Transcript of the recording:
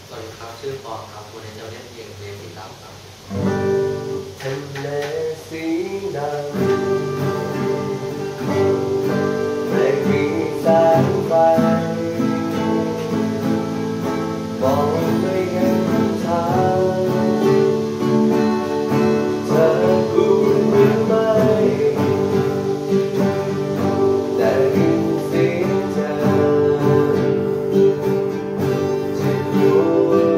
สวัสดีครับชื่อปอครับวันนี้จะเล่นเพลงสีดำครับทะเลสีดำไม่มีแสงไฟมองไม่เห็นทางเธอรู้หรือไม่ได้ยินเสียงเธอที่หัว